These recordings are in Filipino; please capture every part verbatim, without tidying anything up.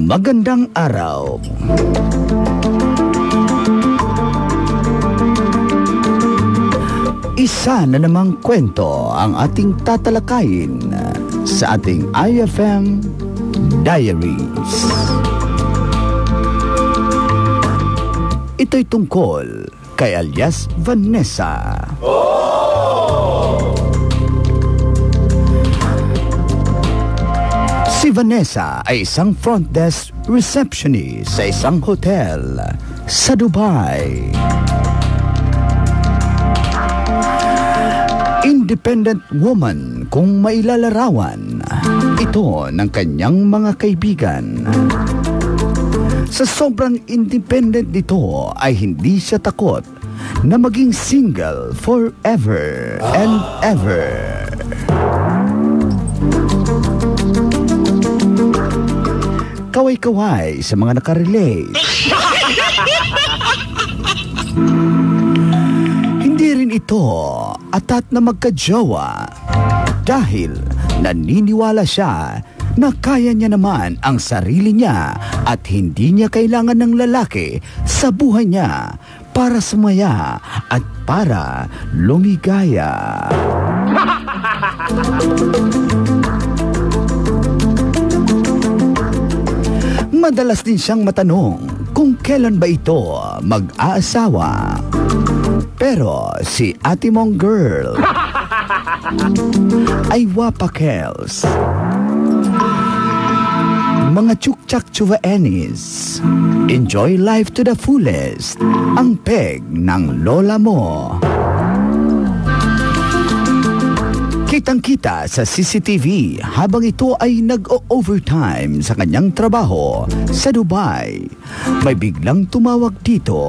Magandang araw. Isa na namang kwento ang ating tatalakayin sa ating I F M Diaries. Ito'y tungkol kay alias Vanessa. Si Vanessa ay isang front desk receptionist sa isang hotel sa Dubai. Independent woman kung mailalarawan. Ito ng kanyang mga kaibigan. Sa sobrang independent nito ay hindi siya takot na maging single forever and ever. Kaway-kaway sa mga nakarelate. Hindi rin ito atat na magkajowa dahil naniniwala siya na kaya niya naman ang sarili niya at hindi niya kailangan ng lalaki sa buhay niya para sumaya at para lumigaya. Madalas din siyang matanong kung kailan ba ito mag-aasawa. Pero si Ate Mong Girl ay wapakels. Mga tsuktsak tsuvaenis, enjoy life to the fullest. Ang peg ng lola mo. Kitang-kita sa C C T V habang ito ay nag-o-overtime sa kanyang trabaho sa Dubai. May biglang tumawag dito.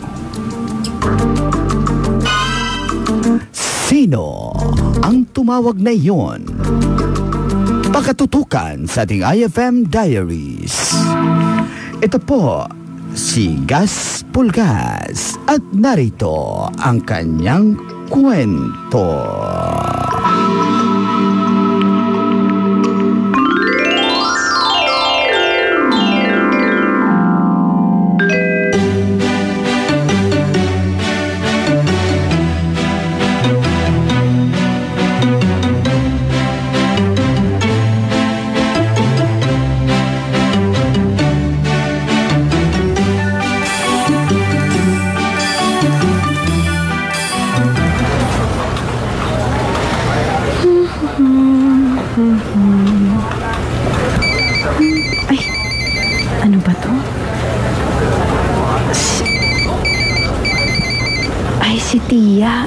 Sino ang tumawag na iyon? Pakatutukan sa ating I F M Diaries. Ito po si Gas Pulgas at narito ang kanyang kwento. Ay, ano ba to? Si... Ay, si Tia.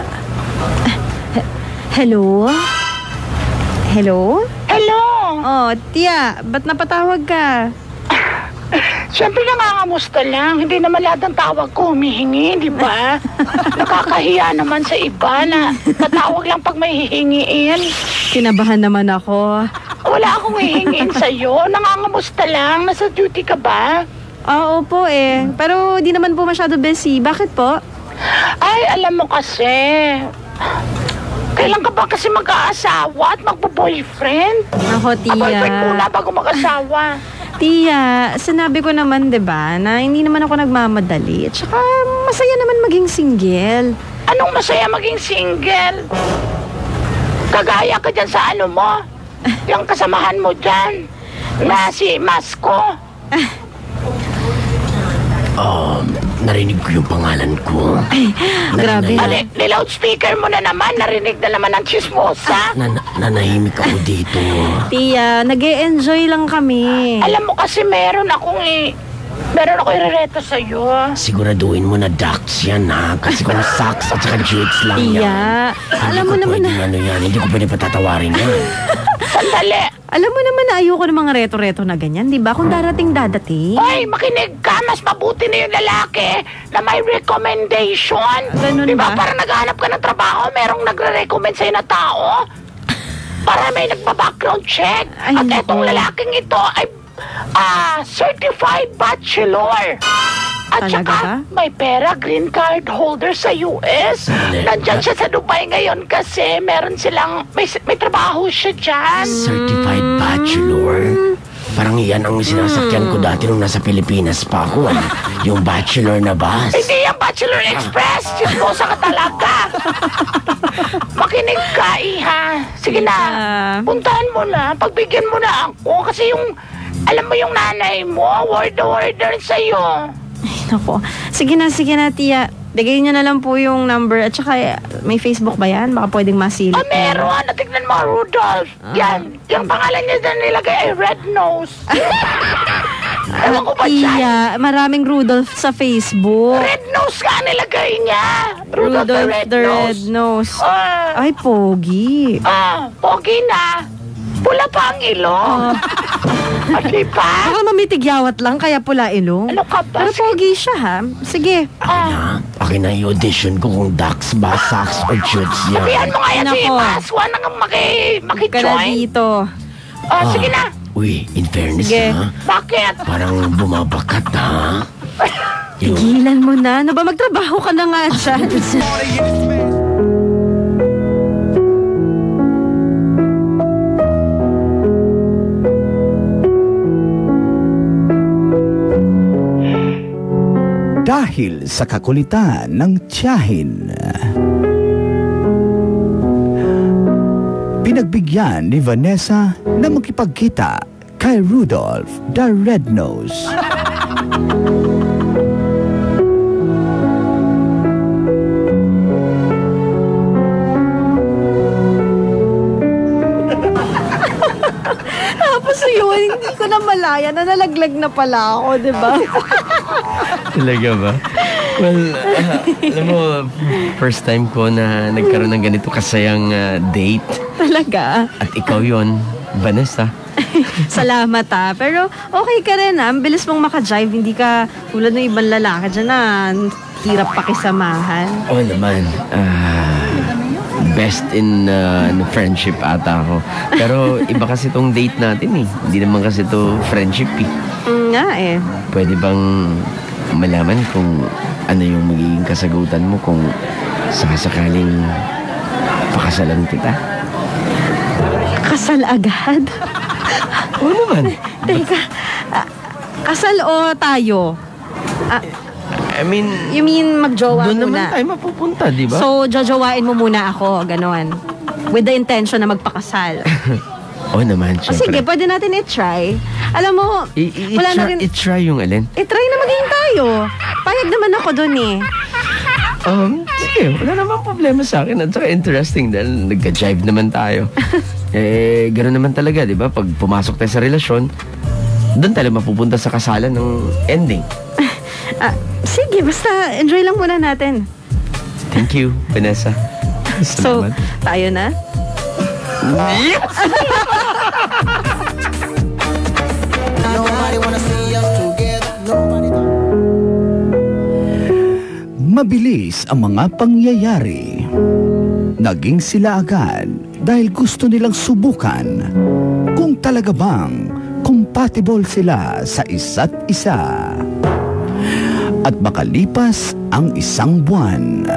Hello? Hello? Hello! Oh, Tia, ba't napatawag ka? Siyempre nangangamusta lang. Hindi naman lahat ng tawag ko humihingi, di ba? Nakakahiya naman sa iba na natawag lang pag may hihingiin. Kinabahan naman ako. Wala akong hihingiin sa'yo. Nangangamusta lang. Nasa duty ka ba? Oo po eh. Pero di naman po masyado busy. Bakit po? Ay, alam mo kasi... Kailan ka ba kasi mag-aasawa at magbo-boyfriend? Ako, Tia. Boyfriend muna bago mag-asawa. Tia, sinabi ko naman, diba, na hindi naman ako nagmamadali. At saka, masaya naman maging single. Anong masaya maging single? Kagaya ka dyan sa ano mo? Yung kasamahan mo dyan? Na si Masko? Um, narinig ko yung pangalan ko. Ay, grabe. Ah, ni, ni loudspeaker mo na naman. Narinig na naman ang chismosa. Na, na, nanahimik ako dito. Tia, nag-e-enjoy lang kami. Alam mo kasi meron akong i... Meron ako irereto sa'yo. Siguraduhin mo na ducks yan, ha? Kasi kung socks at saka jutes lang yan. Tia, alam mo naman na... Ano yan, hindi ko pwede patatawarin yan. Sandali. Alam mo naman na ayoko ng mga reto-reto na ganyan, di ba? Kung darating dadating. Ay, makinig ka. Mas mabuti na yung lalaki na may recommendation. Ganun Di ba? ba? Para naghahanap ka ng trabaho, merong nagre-recommend sa'yo na tao. Para may nagpa-background check. Ay, At naku. etong lalaking ito ay ah, certified bachelor. At Talaga saka, ba? may pera, green card holder sa U S. Nandyan siya sa Dubai ngayon kasi meron silang, may, may trabaho siya dyan. Certified bachelor? Parang yan ang sinasakyan ko dati nung nasa Pilipinas pa ako. Ah. Yung bachelor na bus. Hindi yung Bachelor Express. Chismosa ka talaga. Makinig ka, Iha. Sige na. Puntahan mo na. Pagbigyan mo na ako. Kasi yung, alam mo yung nanay mo, word to word rin sa'yo. Ay, naku. Sige na, sige na, Tia. Bigay niyo na lang po yung number. At saka, may Facebook ba yan? Baka pwedeng masilip. Ah, meron. Natignan mo, Rudolph. Ah. Yan. Yung pangalan niya na nilagay ay Red Nose. Ewan ko ba dyan? Tia, maraming Rudolph sa Facebook. Red Nose ka nilagay niya. Rudolph, Rudolph the Red the Nose. Red Nose. Ah, Ay, pogi. ah, pogi na. Pula pa ang ilong. Ah. At di ba? Baka mamitigyawat lang, kaya pula ilong. Ano ka ba? Pero pogi siya, ha? Sige. Ah, Akin na i-audition ko kung Dax ba, Sax, or Chutes sabihan yan. mo nga yan si Nako. Maswa nang maki, Ka na maki-join. dito. Ah, sige na. Uy, in fairness Sige. ha, Bakit? parang bumabakat ha. Yung, Tigilan mo na. Ano ba? Magtrabaho ka na nga dyan. Dahil sa kakulitan ng tiyahin, pinagbigyan ni Vanessa na makipagkita kay Rudolph the Red Nose. Tapos yun, hindi ko na malaya na nalaglag na pala ako, di ba? Talaga ba? Well, ah, alam mo, first time ko na nagkaroon ng ganito kasayang ah, date. Talaga. At ikaw yon, Vanessa. Salamat ah. Pero okay ka rin ah. Ang bilis mong maka-jive. Hindi ka tulad ng ibang lalaki dyan na hirap pakisamahan. Oo naman. Ah, best in ah, ano, friendship ata ako. Pero iba kasi tong date natin eh. Hindi naman kasi to friendship eh. Mm, nga eh. Pwede bang malaman kung ano yung magiging kasagutan mo kung sakasakaling pakasalan kita? Kasal agad? Oo naman. Teka, ah, kasal o tayo? Ah, I mean, you mean magjowa doon muna? naman tayo mapupunta, di ba? So, jojowain mo muna ako, ganon. With the intention na magpakasal. Oo naman, O sige, syempre. pwede natin i-try. Alam mo, I- i- wala na i-try, rin... i-try yung alin? I-try na maging tayo. Payag naman ako dun eh. Um, sige, wala namang problema sa akin. At saka interesting dahil nagka-jive naman tayo. eh, gano'n naman talaga, di ba? Pag pumasok tayo sa relasyon, doon tayo mapupunta sa kasalan ng ending. Ah, sige, basta enjoy lang muna natin. Thank you, Vanessa. So, Salamat. tayo na? Mabilis ang mga pangyayari. Naging sila agad dahil gusto nilang subukan kung talaga bang compatible sila sa isa't isa. At makalipas ang isang buwan.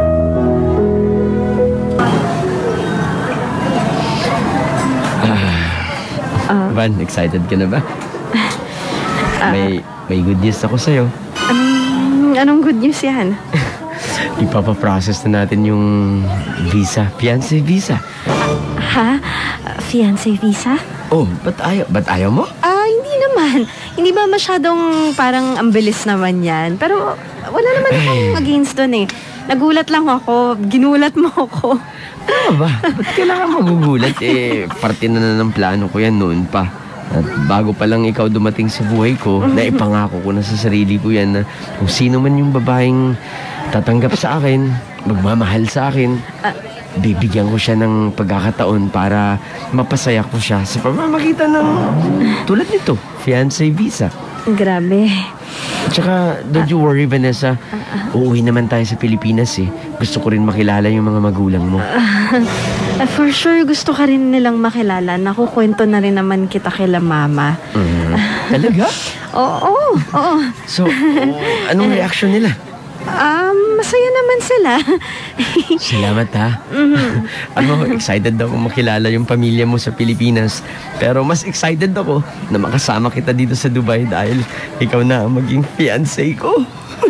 Van, excited ka na ba? may, may good news ako sa'yo. Um, anong good news yan? Ipapaprocess na natin yung visa, fiancé visa. Ha? Fiancé visa? Oh, ba't ayaw, ba't ayaw mo? Ah, hindi naman. Hindi ba masyadong parang ang bilis naman yan? Pero wala naman akong against doon eh. Nagulat lang ako. Ginulat mo ako. Ano ba? Ba't kailangan magugulat? Eh, parte na na ng plano ko yan noon pa. At bago pa lang ikaw dumating sa buhay ko, naipangako ko na sa sarili ko yan na kung sino man yung babaeng tatanggap sa akin, magmamahal sa akin, bibigyan ko siya ng pagkakataon para mapasaya ko siya sa pamamagitan ng tulad nito, fiancé visa. Grabe. Tsaka, don't you worry, Vanessa. Uuwi naman tayo sa Pilipinas eh. Gusto ko rin makilala yung mga magulang mo. Uh, for sure, gusto ka rin nilang makilala. Nakukwento na rin naman kita kila mama. Mm. Talaga? Oo, oo. So, oh, anong reaction nila? Um, masaya naman sila. pala. Salamat ha. Ano, excited ako makilala yung pamilya mo sa Pilipinas. Pero mas excited ako na makasama kita dito sa Dubai dahil ikaw na ang maging fiancé ko.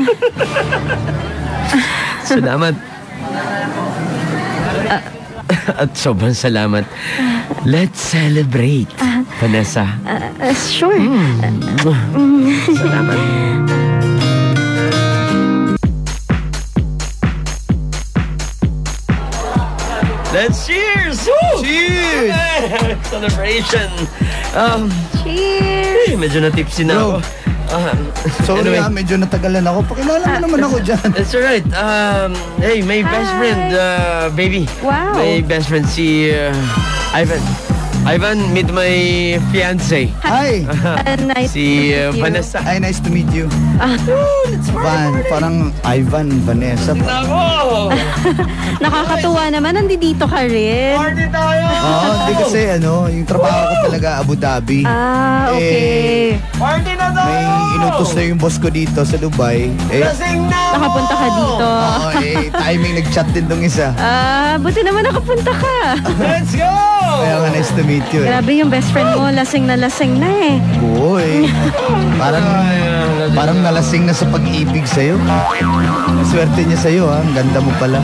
Salamat. At sobrang salamat. Let's celebrate, Vanessa. Uh, uh, sure. Salamat. Let's cheers! Woo! Cheers! Celebration! Um, Cheers! eh, medyo na-tipsy na Bro. ako. Um, Sorry anyway, ah, medyo natagalan ako. Pakilala mo naman ako dyan. That's alright. Um, hey, my best Hi. friend, uh, baby. Wow. My best friend, si uh, Ivan. Ivan, meet my fiancé. Hi! Uh, nice Si to uh, meet you. Vanessa. Hi, nice to meet you. Ah, Van, parang Ivan, Vanessa. Ako! nakakatuwa naman, nandito ka rin. Party tayo! Oo, hindi kasi ano, yung trabaho ko talaga Abu Dhabi. Ah, okay. Party na tayo! May inutos na yung boss ko dito sa Dubai. Eh, Lasing na! Nakapunta ka dito. oo, eh, timing nag-chat din tong isa. Ah, buti naman nakapunta ka. Let's go! Kaya nga nice to meet you. Eh. Grabe yung best friend mo, lasing na lasing na eh. Oo eh. Parang, parang nalasing na sa pag-ibig sa'yo. Swerte niya sa'yo ha. Ang ganda mo pala.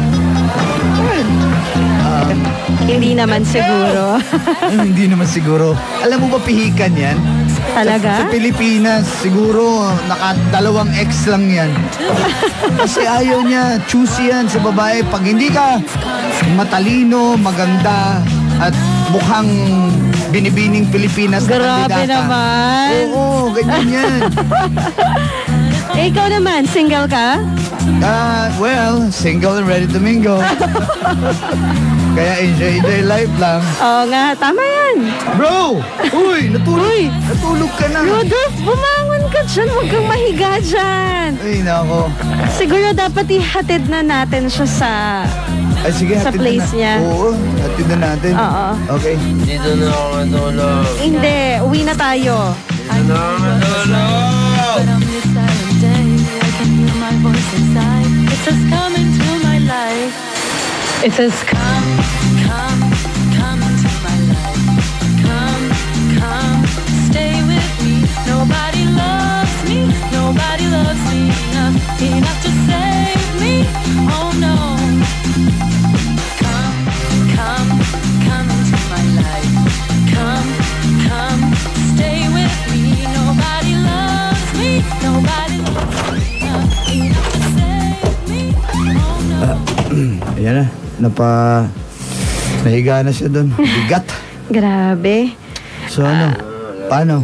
Hindi naman siguro. Ay, hindi naman siguro. Alam mo ba pihikan yan? Talaga? Sa, sa Pilipinas, siguro nakadalawang ex lang yan. Kasi ayaw niya, choosy yan sa babae. Pag hindi ka matalino, maganda, at mukhang binibining Pilipinas na Grabe kandidata. naman. Oo, ganyan yan. Eh, ikaw naman, single ka? Ah, well, single and ready to mingle. Kaya enjoy, enjoy life lang. Oo nga, tama yan. Bro! Uy, natulog, Uy! natulog ka na. Rudolph, bumangon ka dyan. Huwag kang mahiga dyan. Ay, nako. Siguro dapat ihatid na natin siya sa... Ay, sige, Sa hatid place na. niya. Oo, hatid na natin. Oo. Okay. Dito na ako matulog. Hindi, uwi na tayo. Dito na ako matulog. But on this silent day, I can hear my voice inside. It says, come into my life. It says, come, come, come into my life. Come, come, stay with me. Nobody loves me. Nobody loves me enough, enough to save me. Oh no. Come, come, come into my life. Come, come, stay with me. Nobody loves me. Nobody loves me enough, enough to save me. Oh no. Ayan na. Napa... Nahiga na siya doon. Bigat. Grabe. So ano? Paano?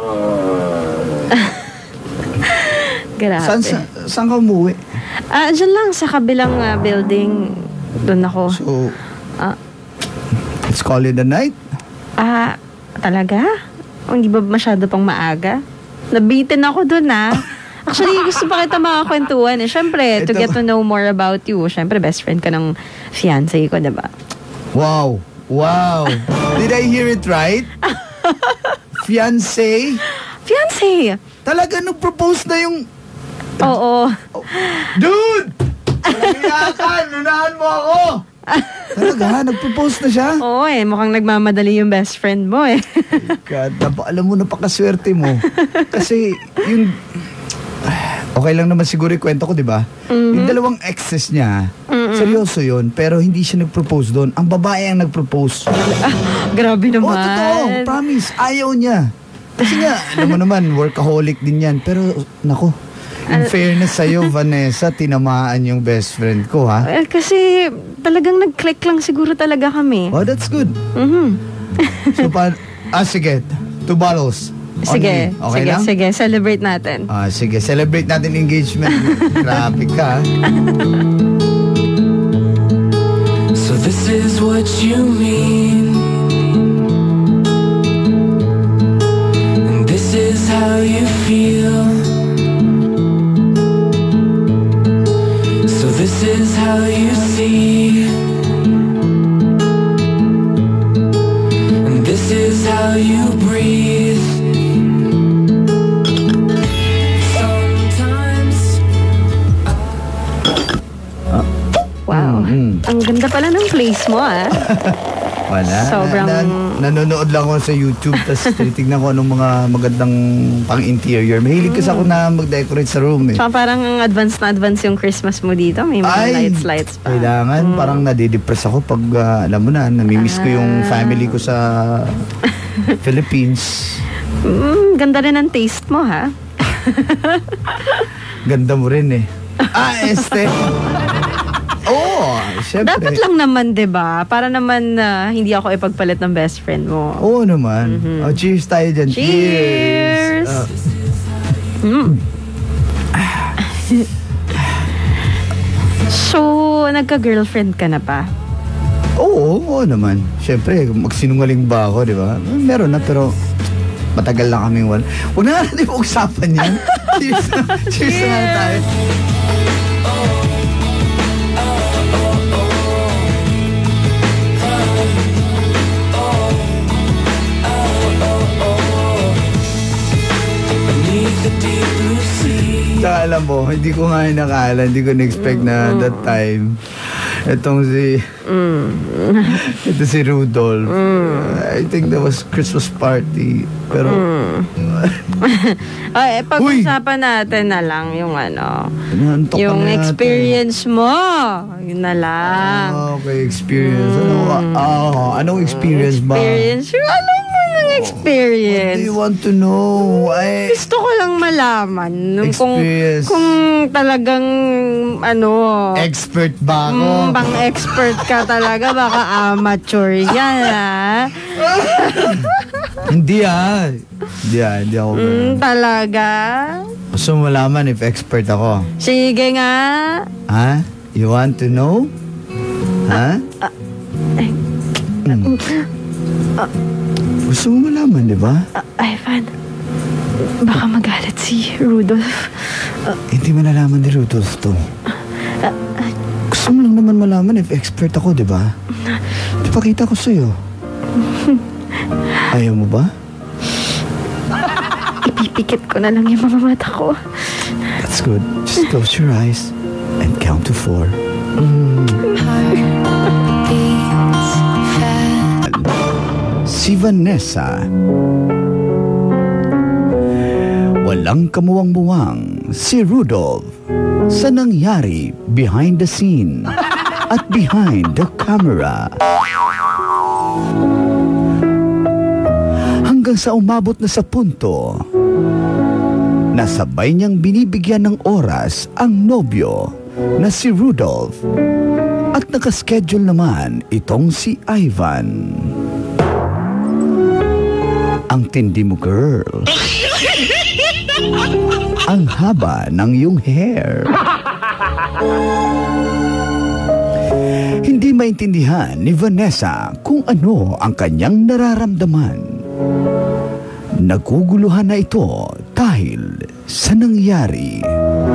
Grabe. Saan, sa, saan ka umuwi? Ah, dyan lang sa kabilang ah, building. Doon ako. So, Ah, let's call it a night. ah, talaga? O, hindi ba masyado pang maaga? Nabitin ako doon ah. Actually, gusto pa kita makakwentuhan eh. Siyempre, to Ito- get to know more about you. Siyempre, best friend ka ng fiancé ko, diba? Wow. Wow. Did I hear it right? Fiancé? Fiancé! Talaga nag-propose na yung... Oo. Dude! Nangyakan! Nunahan mo ako! Talaga, nag-propose na siya? Oo eh, mukhang nagmamadali yung best friend mo eh. God, napa, alam mo, napakaswerte mo. Kasi, yung... Okay lang naman siguro yung kwento ko, di ba? Yung dalawang exes niya, seryoso yun, pero hindi siya nag-propose doon. Ang babae ang nag-propose. Grabe Oo, naman. totoo. Promise. Ayaw niya. Kasi nga, alam mo naman, workaholic din yan. Pero, nako, in fairness sa'yo, Vanessa, tinamaan yung best friend ko, ha? Well, kasi talagang nag-click lang siguro talaga kami. Oh, that's good. Mhm. So, pa... Ah, sige. Two bottles. Sige, Only. Okay sige, lang? sige. Celebrate natin. Ah, sige. Celebrate natin engagement. Grabe ka, ha? So this is what you mean, and this is how you feel. So this is how you see, and this is how you breathe. Sometimes Mm. Ang ganda pala ng place mo, ah. Wala. Sobrang- Na, na, nanonood lang ako sa YouTube tapos tinitignan ko anong mga magandang pang-interior. Mahilig kasi ako na mag-decorate sa room eh. Tsaka parang ang advance na advance yung Christmas mo dito. May mga Ay, lights-lights pa. kailangan. Parang nadidepress ako pag, ah, alam mo na, namimiss ko yung family ko sa Philippines. Mm, ganda rin ang taste mo, ha? Ganda mo rin eh. Ah, este. Oo, syempre. Dapat lang naman, 'di ba? Para naman ah, hindi ako ipagpalit ng best friend mo. Oo naman. Oh, cheers tayo dyan. Cheers! Ah, So, nagka-girlfriend ka na pa? oo, oo naman. Syempre, magsinungaling ba ako, di ba? Meron na, pero matagal na kaming wala. Huwag na natin usapan yan. Cheers na. Cheers na nga tayo. Tsaka alam mo, hindi ko nga inakala, hindi ko na-expect na that time, itong si, ito si Rudolph. I think that was Christmas party. Pero, Ay, pag-usapan natin na lang yung ano, nantok ka yung na yata. experience mo. Yun na lang. Ah, okay, experience. Ano, ah, anong experience ba? Experience. Yung alam mo yung What experience. do you want to know? Ay, Gusto ko lang malaman nung kung Experience. kung talagang ano expert ba ako? mm, bang expert ka talaga, baka amateur yan, ha? Hindi ah. Hindi ah, hindi ako. Mm, talaga? Gusto mo malaman if expert ako? Sige nga. Ha? You want to know? Ha? Mm. Gusto mo malaman, di ba? Uh, Ivan, baka magalit si Rudolph. Hindi malalaman ni Rudolph to. Gusto mo lang naman malaman if expert ako, di ba? Ipakita ko sa'yo. Ayaw mo ba? Ipipikit ko na lang yung mga mata ko. That's good. Just close your eyes and count to four. Si Vanessa. Walang kamuwang-muwang si Rudolph sa nangyari behind the scene at behind the camera. Hanggang sa umabot na sa punto na sabay niyang binibigyan ng oras ang nobyo na si Rudolph at nakaschedule naman itong si Ivan. Ang tindi mo, girl. Ang haba ng iyong hair. Hindi maintindihan ni Vanessa kung ano ang kanyang nararamdaman. Naguguluhan na ito dahil sa nangyari.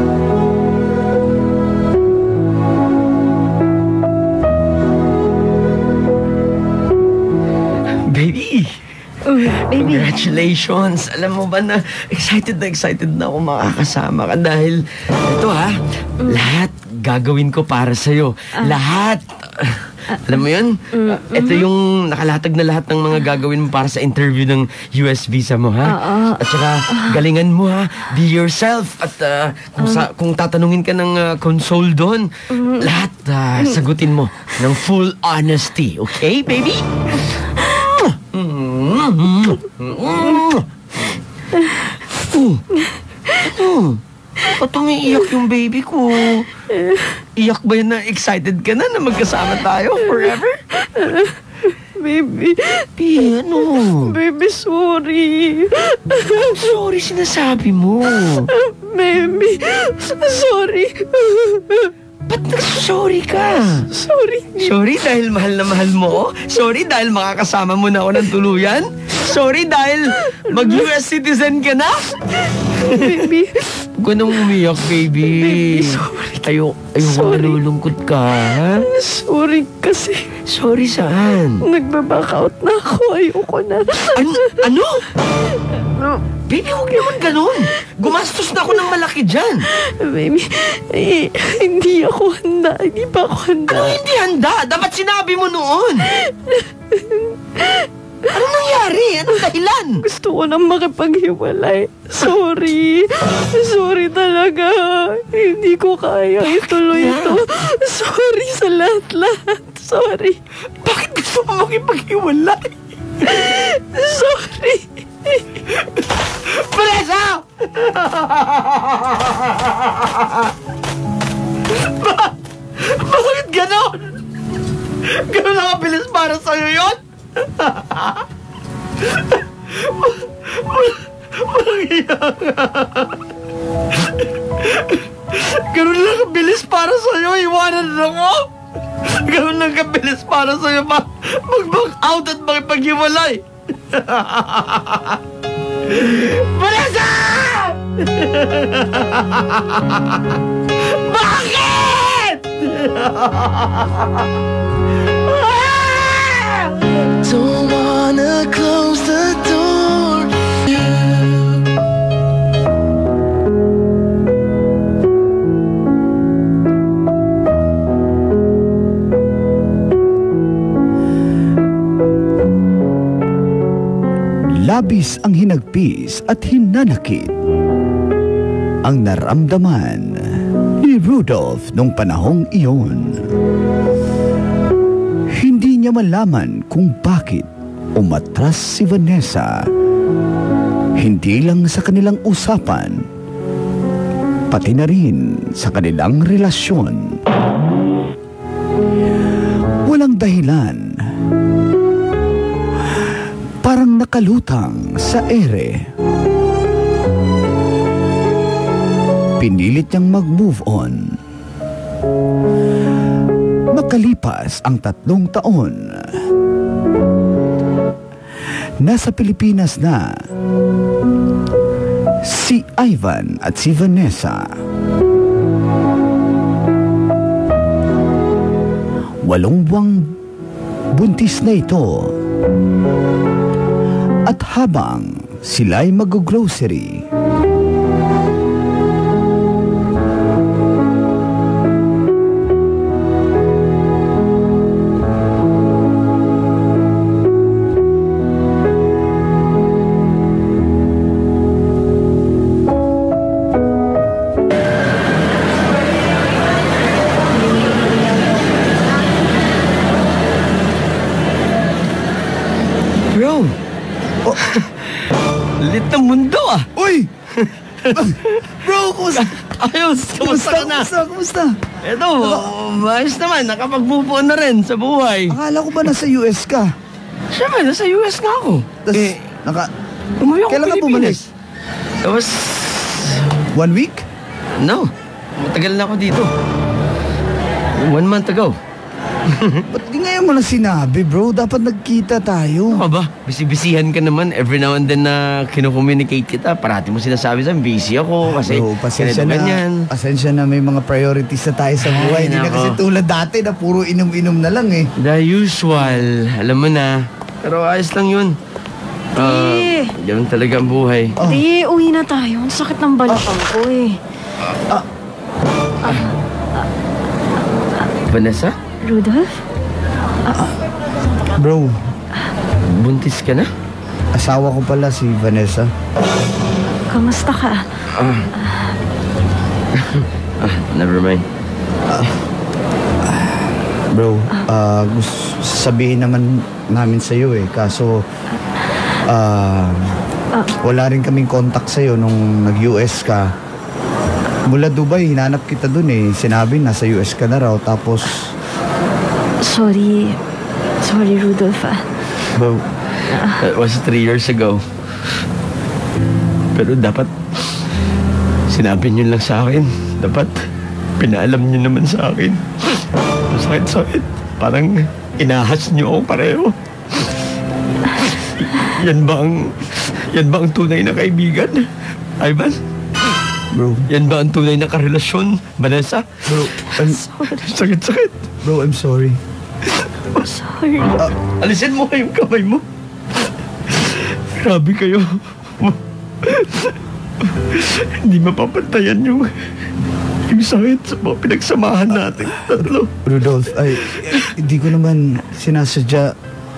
Baby! Uh, baby. Congratulations! Alam mo ba na excited na excited na ako makakasama ka dahil ito ha, lahat gagawin ko para sa'yo. Lahat! Alam mo yun? Ito yung nakalatag na lahat ng mga gagawin mo para sa interview ng U S visa mo, ha? At saka, galingan mo, ha? Be yourself. At uh, kung, sa, kung tatanungin ka ng uh, console doon, lahat uh, sagutin mo ng full honesty. Okay, baby? Ba't umiiyak yung baby ko? Iyak ba yan na excited ka na na magkasama tayo forever? Baby. Eh, ano? Baby, sorry. Sorry sinasabi mo. Baby, sorry. Ba't nagsorry ka? Sorry. Sorry dahil mahal na mahal mo ko? Sorry dahil makakasama mo na ako ng tuluyan? Sorry dahil mag-U S citizen ka na? Baby. Huwag ka nang umiyak, baby. Baby, sorry. Ayaw, ayaw ko nalulungkot ka, ha? Sorry kasi. Sorry saan? Nagbaback out na ako. Ayoko na. An- ano? No, Baby, huwag naman ganun. Gumastos na ako ng malaki dyan. Baby, eh, hindi ako handa. Hindi pa ako handa. Ano hindi handa? Dapat sinabi mo noon. Anong nangyari? Anong dahilan? Gusto ko nang makipaghiwalay. Sorry. Sorry talaga. Hindi ko kaya ituloy ito. Sorry sa lahat-lahat. Sorry. Bakit gusto mo makipaghiwalay? Sorry. Vanessa! ba- bakit ganon? Ganon nakabilis para sa'yo yun? Walang iya ka. Ganon lang kabilis para sa'yo, iwanan na ako. Ganon lang kabilis para sa'yo mag-back out at makipaghiwalay. Vanessa! Bakit? Don't wanna close the door. Labis ang hinagpis at hinanakit ang naramdaman ni Rudolph nung panahong iyon. Hindi niya malaman kung bakit umatras si Vanessa. Hindi lang sa kanilang usapan, pati na rin sa kanilang relasyon. Walang dahilan. Parang nakalutang sa ere. Pinilit niyang mag-move on. Makalipas ang tatlong taon, nasa Pilipinas na si Ivan at si Vanessa. Walong buwang buntis na ito. At habang sila'y mag-grocery, Bro! Oh. Lit ng mundo ah! Uy! Bro, kumusta? Ayos! Kumusta ka na? Kumusta? Kumusta? Eto, maayos naman. Nakapag-move on na rin sa buhay. Akala ko ba nasa U S ka? Siyempre, nasa U S nga ako. Tas, Eh, naka... umuwi ako Kailan ka Pilipinas. Tapos, One week? no. Matagal na ako dito. One month ago. Ba't di ngayon mo na sinabi, bro? Dapat nagkita tayo. Ano ka ba? Bisibisihan ka naman. Every now and then na kinu-communicate kita. Parati mo sinasabi sa'yo, busy ako kasi Bro, pasensya ganito, na. ganyan. Pasensya na, may mga priorities na tayo sa buhay. Ay, Hindi na nako. kasi tulad dati na puro inom-inom na lang eh. The usual. Alam mo na. Pero ayos lang yun. Ah, Eh. ganun talaga ang buhay. Oh. Di, uwi na tayo. Ang sakit ng balakang ko eh. Vanessa? Rudolph? Bro, Buntis ka na? asawa ko pala si Vanessa. Kamusta ka? Ah, never mind. Bro, ah gusto sabihin naman namin sa'yo eh. Kaso, ah wala rin kaming contact sa'yo nung nag-U S ka. Mula Dubai, hinanap kita dun eh. Sinabi, nasa U S ka na raw. Tapos, Sorry. Sorry, Rudolph ah. bro, That was three years ago. Pero dapat sinabi niyo lang sa akin. Dapat pinaalam niyo naman sa akin. Masakit-sakit. Parang inahas niyo ako pareho. Yan ba ang yan ba ang tunay na kaibigan? Ivan? bro, Yan ba ang tunay na karelasyon, Vanessa? bro, I'm, Sakit-sakit. bro, I'm sorry. Sorry. Alisin mo yung kamay mo. Grabe kayo. Hindi mapapantayan yung yung sakit sa mga pinagsamahan natin tatlo. Rudolph, ay, hindi ko naman sinasadya.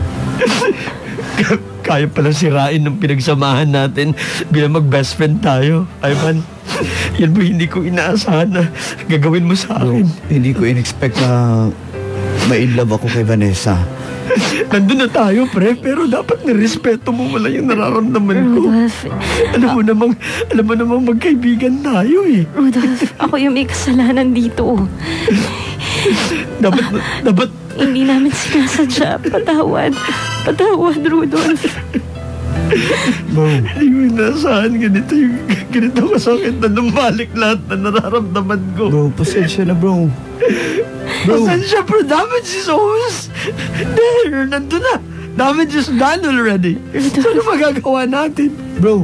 Kaya pala sirain ng pinagsamahan natin bilang mag-best friend tayo. Ivan, yan mo hindi ko inaasahan na gagawin mo sa Bro, akin. hindi ko in-expect na ma-inlove ako kay Vanessa. Nandun na tayo, pre, pero dapat nirespeto mo wala yung nararamdaman ko. Rudolph, Alam mo namang, alam mo namang magkaibigan tayo eh. Rudolph, ako yung may kasalanan dito. Dapat, dapat, Hindi namin sinasadya. Patawad. Patawad, Rudolph. Bro, hindi ko inaasahan ganito yung, ganito kasakit na lumalik lahat na nararamdaman ko. bro, pasensya na bro. Bro, Pasensya, pero damage is always there. Nandun na. Damage is done already. So, ano magagawa natin? bro.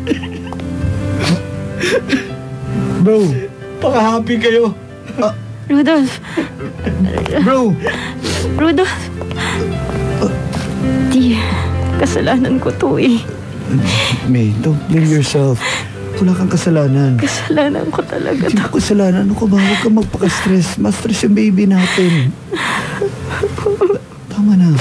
Bro, Paka-happy kayo. Rudolph. bro. Rudolph. Di, kasalanan ko to eh. May, don't blame yourself. Wala kang kasalanan. Kasalanan ko talaga Hindi to. mo kasalanan. Ano ka ba? Huwag kang magpaka-stress. Ma-stress yung baby natin. Tama na.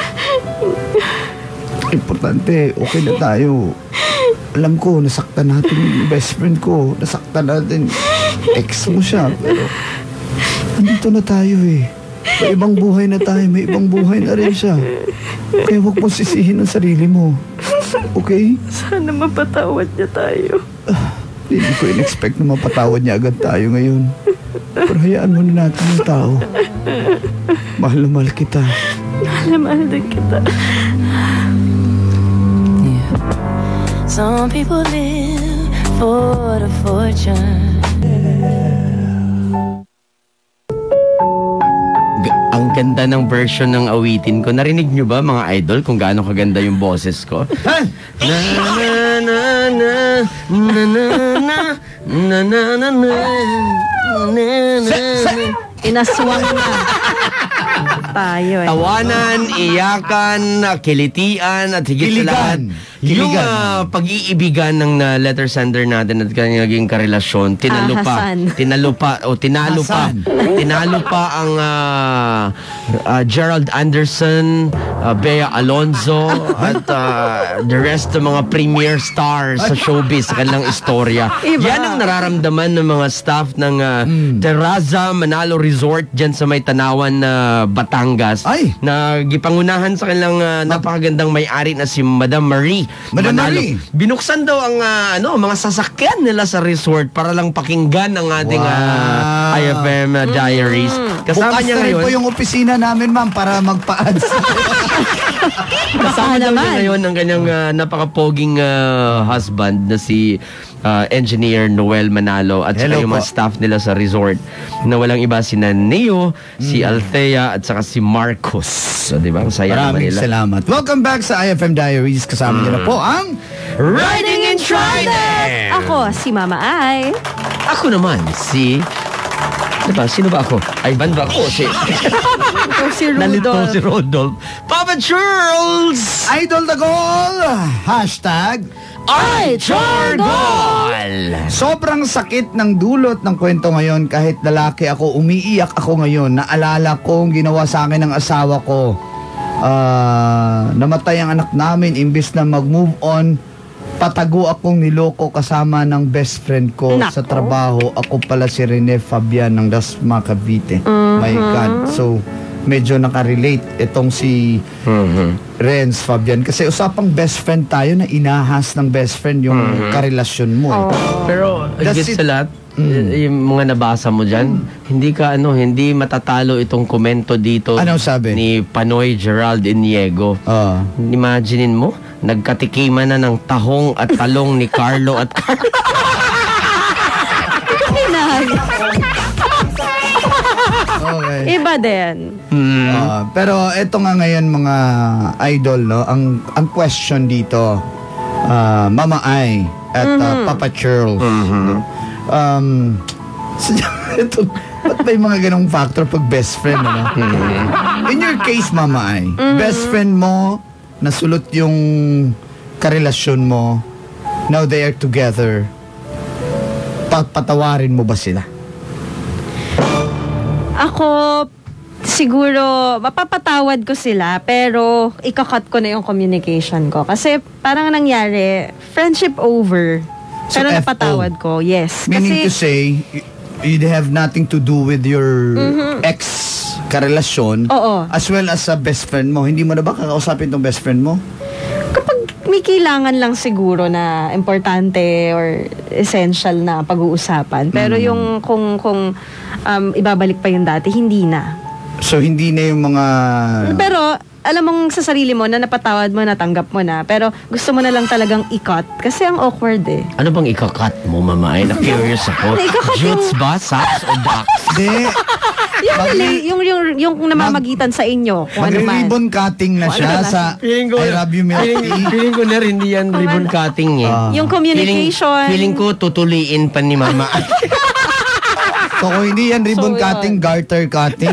Importante, okay na tayo. Alam ko, nasaktan natin yung best friend ko. Nasaktan natin. Ex mo siya. Pero, nandito na tayo eh. May ibang buhay na tayo. May ibang buhay na rin siya. Kaya huwag mo sisihin ang sarili mo. Okay? Sana mapatawad niya tayo. Hindi ko in-expect na mapatawad niya agad tayo ngayon. Pero hayaan mo na natin yung tao. Mahal na mahal kita. Mahal na mahal din kita. Some people live for the fortune. G- ang ganda ng version ng awitin ko. Narinig nyo ba, mga idol, kung gaano kaganda yung boses ko? Ha? Na na na na na na na na na na na na. Inaswang na. Tayo eh. Tawanan, iyakan, kilitian, at higit sa lahat, Kiligan. yung Kiligan. ah, pag-iibigan ng ah, letter sender natin at kanyang naging karelasyon, tinalo Ah, pa, Hasan. tinalo pa, o tinalo pa, Hasan. tinalo pa ang ah, ah, Gerald Anderson, ah, Bea Alonzo, at ah, the rest ng mga premier stars sa showbiz sa kanilang istorya. Iba. Yan ang nararamdaman ng mga staff ng ah, Terraza Manalo Resort dyan sa may Tanawan na Batangas. Ay. Na gipangunahan sa kanilang ah, napakagandang may-ari na si Madam Marie Madam Manalo. Marie. Binuksan daw ang ah, ano, mga sasakyan nila sa resort para lang pakinggan ang ating Wow. ah, I F M ah, Diaries. Kasama Bukas niya na rin ngayon. po yung opisina namin, ma'am, para magpa-ads. Kasama daw niya naman. ngayon ang kanyang ah, napaka-poging ah, husband na si ah, Engineer Noel Manalo at saka Hello yung mga po. staff nila sa resort na walang iba si Neo, si Althea at saka si Marcos. So, di ba? Ang saya naman Maraming nila. salamat. Welcome back sa I F M Diaries. Kasama niyo na po ang... Riding in Trident! Ako, si Mama Ai. Ako naman, si... Ano ba? Sino ba ako? Ivan ba ako? Si... Ito si Nalito Rudolph. si Rodolph. Papa Charles! Idol the Goal! Hashtag... Ay, Chargol! Sobrang sakit ng dulot ng kwento ngayon. Kahit lalaki ako, umiiyak ako ngayon. Naalala ko ang ginawa sa akin ng asawa ko. Ah, namatay ang anak namin. Imbis na mag-move on, patago akong niloko kasama ng best friend ko Nako. sa trabaho. Ako pala si Rene Fabian ng Dasma, Cavite. My God. So, medyo nakarelate itong si Renz Fabian. Kasi usapang best friend tayo na inahas ng best friend yung karelasyon mo. eh. Pero That's higit it. sa lahat, y- yung mga nabasa mo dyan, hindi ka ano, hindi matatalo itong komento dito Ano sabi? ni Panoy Gerald Iniego. Ah. Imaginein mo, nagkatikiman na ng tahong at talong ni Carlo at Carlo. Pinag. Okay. Iba din. Hmm. Ah, pero eto nga ngayon mga idol, no? Ang ang question dito, ah, Mama Ai at ah, Papa Charles. Um, ito, ba't may mga ganong factor pag best friend, ano? In your case, Mama Ai, best friend mo, nasulot yung karelasyon mo, now they are together, papatawarin mo ba sila? Ako, siguro, mapapatawad ko sila, pero ikakat ko na yung communication ko. Kasi parang nangyari, friendship over. So, Pero F O. napatawad ko, yes. Meaning Kasi, to say, y- you'd have nothing to do with your ex karelasyon Oo. as well as sa best friend mo. Hindi mo na ba kakausapin tong best friend mo? kapag may kailangan lang siguro na importante or essential na pag-uusapan. Pero yung kung, kung um, ibabalik pa yung dati, hindi na. So, hindi na yung mga... Pero, alam mong sa sarili mo na napatawad mo, natanggap mo na. Pero gusto mo na lang talagang i-cut. Kasi ang awkward eh. Ano bang ikakat mo, mama? Ay, na-curious ako. Ikakat yung- Jutes ba? Saps o ducks? Hindi. Yung, really, yung, yung, yung namamagitan sa inyo. Kung ano man. Magre-ribbon cutting na Kung siya ano na- sa Feeling ko, I love you, milk feeling, tea. feeling ko na rin hindi yan ribbon cutting eh. Ah. Yung communication. Feeling, feeling ko tutuliin pa ni mama. So, kung hindi yan ribbon So, cutting, yun. garter cutting.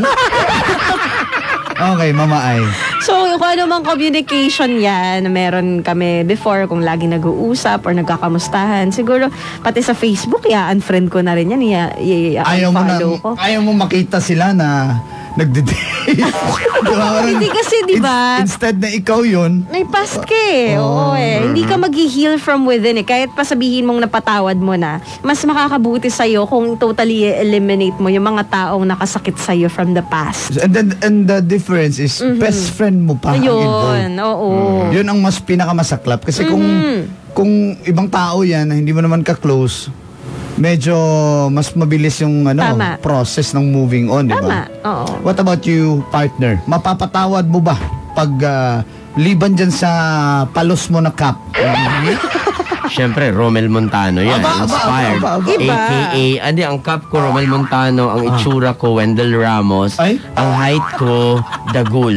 Okay, Mama Ay. So, kung ano mang communication yan na meron kami before, kung lagi nag-uusap or nagkakamustahan, siguro pati sa Facebook, i-unfriend ko na rin yan. I- i- Ayaw mo na, i-unfollow ko. ayaw mo makita sila na nagde-date. Di ba? Parang Hindi kasi, di ba? in- Instead na ikaw yun, May past ka eh. Oo eh. Hindi ka mag-heal from within eh. Kahit pa sabihin mong napatawad mo na, mas makakabuti sa'yo kung totally eliminate mo yung mga taong nakasakit sa'yo from the past. and then and the difference is best friend mo pa ang involved. Ayun, oo. Yun ang mas pinakamasaklap kasi kung kung ibang tao yan na hindi mo naman ka-close, medyo mas mabilis yung ano Tama. process ng moving on, di Tama, ba? oo. What about you, partner? Mapapatawad mo ba pag ah, liban dyan sa palos mo na cup? Siyempre, Romel Montano yan. Aba, aba, Inspired. aba, aba, aba. Iba. A K A, ano ang cup ko, Romel Montano. Ang itsura ko, Wendell Ramos. Ay? Ang height ko, Dagul.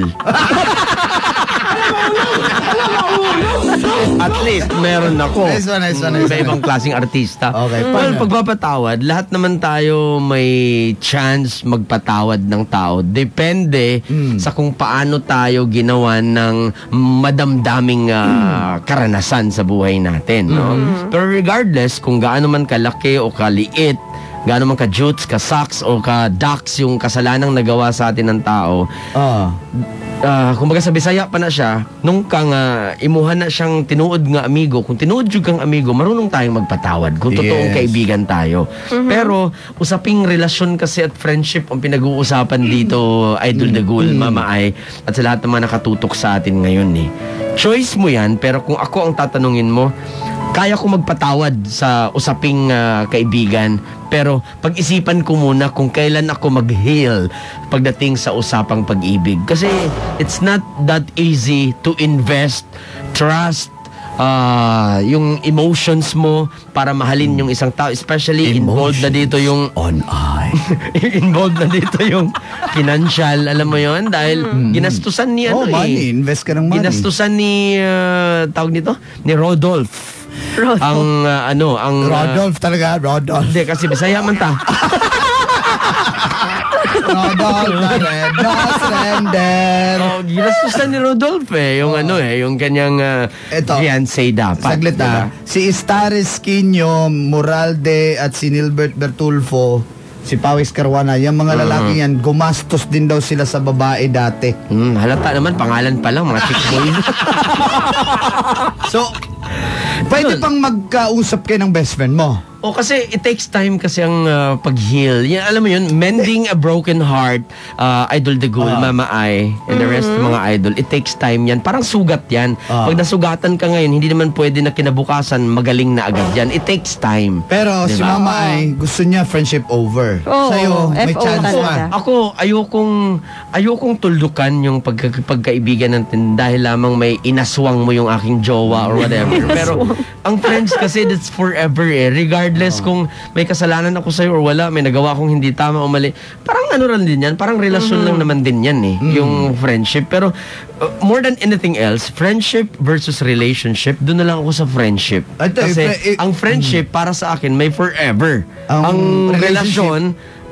At least, meron ako. Nice one, nice one, nice one. Iba-ibang klaseng artista. Okay, Well, paano? pagpapatawad, lahat naman tayo may chance magpatawad ng tao. Depende Hmm. sa kung paano tayo ginawa ng madamdaming ah, karanasan sa buhay natin. No? Pero regardless, kung gaano man kalaki o kaliit, gaano man ka-jutes, ka-sucks, o ka-ducks yung kasalanang nagawa sa atin ng tao, Ah. Ah, kumbaga sa Bisaya pa na siya, nung kang uh, imuhan na siyang tinuod nga amigo, kung tinuod yung kang amigo, marunong tayong magpatawad kung totoong Yes. kaibigan tayo. Pero usaping relasyon kasi at friendship ang pinag-uusapan dito, Idol Dagul, Mama Ay, at sa lahat ng mga nakatutok sa atin ngayon eh. Choice mo yan, pero kung ako ang tatanungin mo, kaya ko magpatawad sa usaping ah, kaibigan, pero pag-isipan ko muna kung kailan ako mag-heal pagdating sa usapang pag-ibig. Kasi it's not that easy to invest trust, ah, yung emotions mo para mahalin yung isang tao. Especially involved na dito yung On I. involved na dito yung financial, alam mo yon, dahil ginastusan ni ano Oh, money. eh. Invest ka ng money. Ginastusan ni ah, tawag nito, ni Rodolph. Rodolph. Ang ah, ano, ang ah, Rodolph talaga, Rodolph. hindi kasi Bisaya man ta. Rodolph na red, nose render. Oh, ginastusan ni Rodolph eh, yung ano eh, yung kanyang uh, Eto. fiancé dapat. Saglit diba? ah. Si Staris Quino, Moralde at si Nilbert Bertulfo, si Pawis Caruana, yung mga lalaki yan, gumastos din daw sila sa babae dati. Hmm, halata naman, pangalan pa lang, mga chick boy. So, pwede Ganun. pang magkausap kayo ng best friend mo. O kasi it takes time kasi ang uh, pag-heal. Yan, alam mo yun, mending a broken heart, uh, Idol Dagul, Ah. Mama Ay, and the rest ng mga idol, it takes time yan. Parang sugat yan. Ah. Pag nasugatan ka ngayon, hindi naman pwede na kinabukasan, magaling na agad yan. It takes time. Pero si Diba? Mama ay gusto niya friendship over. Oo, Sa'yo, may F O chance talaga. pa. Ako, ayokong, ayokong tuldukan yung pagka, pagkaibigan natin dahil lamang may inaswang mo yung aking jowa or whatever. Pero, ang friends kasi, that's forever eh. Regardless kung may kasalanan ako sa'yo or wala, may nagawa akong hindi tama o mali. Parang ano rin din yan, parang relasyon lang naman din yan eh, yung friendship. Pero, uh, more than anything else, friendship versus relationship, doon na lang ako sa friendship. Ito, Kasi, eh, eh, ang friendship, para sa akin, may forever. Ang Ang, relationship- relasyon,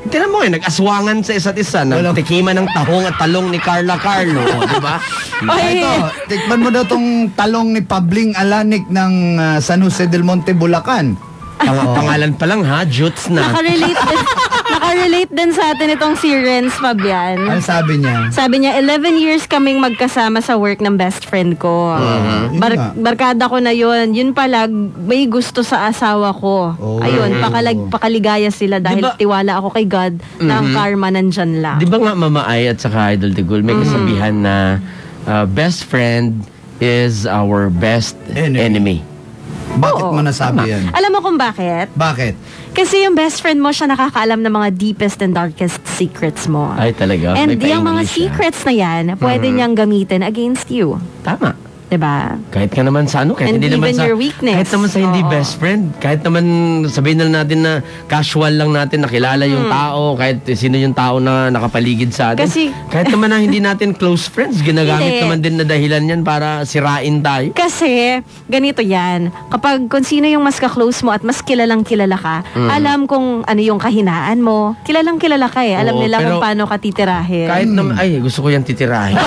Tinan mo eh, nag-aswangan sa isa't isa. Nagtikima ng tahong at talong ni Carla Carlo. Di ba? Ay, Ito, tikman mo daw tong talong ni Pabling Alanik ng ah, San Jose del Monte, Bulacan. Pang- pangalan pa lang ha, Jutes na. nakarelate din, nakarelate din sa atin itong si Renz Fabian. Ano sabi niya? Sabi niya, eleven years kaming magkasama sa work ng best friend ko. Yun Bar- nga. barkada ko na yun. Yun pala, may gusto sa asawa ko. Oh. Ayun, pakalag, pakaligaya sila dahil Diba- tiwala ako kay God na ang karma nandyan lang. Di ba nga Mama Ay at saka Idol de Gul, may kasabihan na uh, best friend is our best Enemy. enemy. Bakit Oo, mo nasabi yan? Alam mo kung bakit? Bakit? Kasi yung best friend mo, siya nakakaalam ng mga deepest and darkest secrets mo. Ay talaga? And May yung mga pa-English, ah. secrets na yan, pwede niyang gamitin against you. Tama. Diba? Kahit ka naman sa ano, kahit And hindi naman even sa... your weakness. Kahit naman sa hindi Oo. best friend. Kahit naman sabihin na natin na casual lang natin, nakilala yung tao, kahit sino yung tao na nakapaligid sa atin. Kasi- kahit naman na hindi natin close friends, ginagamit Hindi. naman din na dahilan yan para sirain tayo. Kasi, ganito yan. Kapag kung sino yung mas ka-close mo at mas kilalang kilala ka, alam kung ano yung kahinaan mo. Kilalang kilala ka eh. Alam Oo, nila kung pero paano ka titirahin. Kahit naman, ay, gusto ko yan titirahin.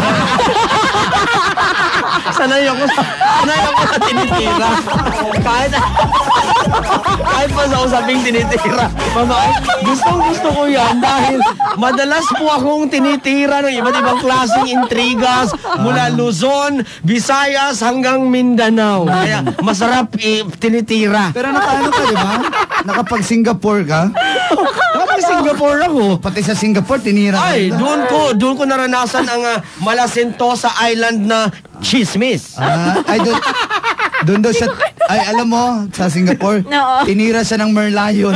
sanay ako sa, sanay ako sa tinitira. Kahit, kahit pa sa usaping tinitira. Mama, ay, gustong gusto ko yan dahil madalas po akong tinitira ng iba't ibang klaseng intrigas mula Luzon, Visayas hanggang Mindanao. Kaya masarap i- tinitira. Pero nakaano ka, di ba? Nakapag-Singapore ka? Kapag Singapore ako, Pati sa Singapore, tinira ka. ay, nila. doon ko, doon ko naranasan ang uh, Malasentosa Island na chismis. Ah, ay, doon, doon daw siya, ay, alam mo, sa Singapore, Oo. tinira siya ng merlion.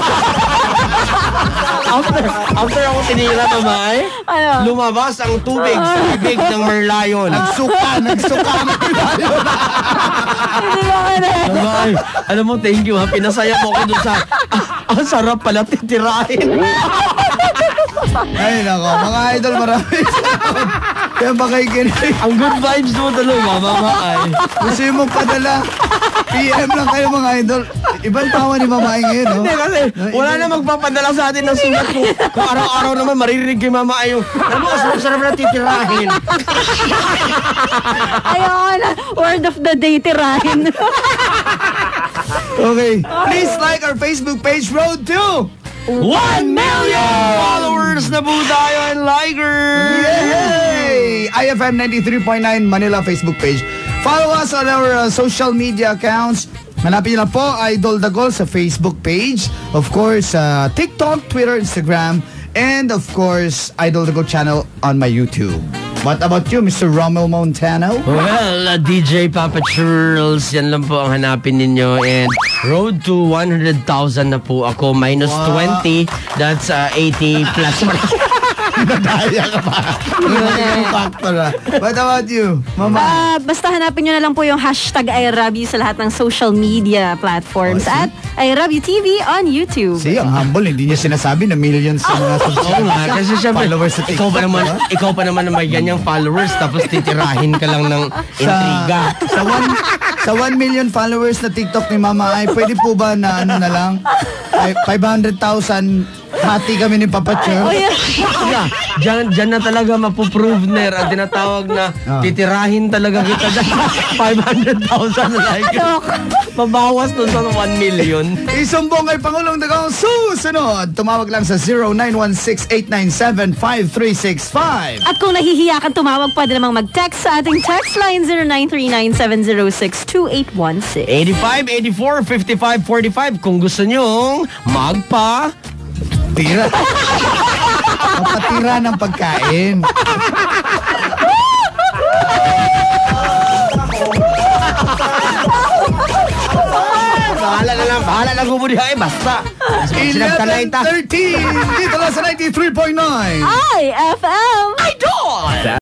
After, after ako tinira, mamay, Ano? lumabas ang tubig sa bibig ng merlion. Nagsuka, nagsuka ng merlion. Hindi ba ka na? Mamay, alam mo, thank you ha, pinasaya mo ko doon sa, ah, ang sarap pala titirahin. Ay, nako, mga idol, maraming salamat. Kaya ba kayo kinilig? Ang good vibes mo talaga, mamay. Gusto yung magpadala. P M lang kayo, mga idol. Ibang tawa ni Mama Ay ngayon, no? Hindi kasi, wala na magpapadala sa atin ng sulat kung, kung araw-araw naman maririnig kay Mama Ay yung, alam mo, ang sarap na titirahin. Ayoko na. Word of the day, tirahin. Okay. Please like our Facebook page, Road to One million followers na po tayo and likers! Yay! I F M ninety-three point nine Manila Facebook page. Follow us on our uh, social media accounts. Hanapin niyo lang po, Idol Dagol sa Facebook page. Of course, uh, TikTok, Twitter, Instagram. And of course, Idol Dagol channel on my YouTube. What about you, Mister Romel Montano? Well, uh, D J Papa Churls, yan lang po ang hanapin ninyo. And road to one hundred thousand na po ako. Minus Wow. twenty, that's uh, eighty plus. Madaya ka pa. Yung factor, ah. What about you, Mama? Ah, basta hanapin nyo na lang po yung hashtag I love you sa lahat ng social media platforms Oh, see? at I love you T V on YouTube. See, ang humble, hindi niya sinasabi na millions yung mga Oo subscribers. nga, kasi syempre, Followers sa ikaw TikTok, pa naman, diba? ikaw pa naman na may ganyang followers, tapos titirahin ka lang ng intriga. Sa, sa, one, sa one million followers na TikTok ni Mama Ay, pwede po ba na ano na lang? Ay, five hundred thousand hati kami ni Papa Chur. Yeah, dyan, dyan na talaga mapuprove ner ang tinatawag na Ah. titirahin talaga kita dyan. five hundred thousand like. Mabawas dun sa one million. Isumbong kay Pangulong Dagong susunod. Tumawag lang sa zero nine one six eight nine seven five three six five. At kung nahihiya kang tumawag, pwede namang mag-text sa ating text line zero nine three nine seven zero six two eight one six. eighty-five, eighty-four, fifty-five, forty-five kung gusto nyong magpa... Tira. Papatira ng pagkain. Bahala na lang, bahala na gumudihay, basta. eleven thirteen Dito lang sa ninety-three point nine. I F M! Idol!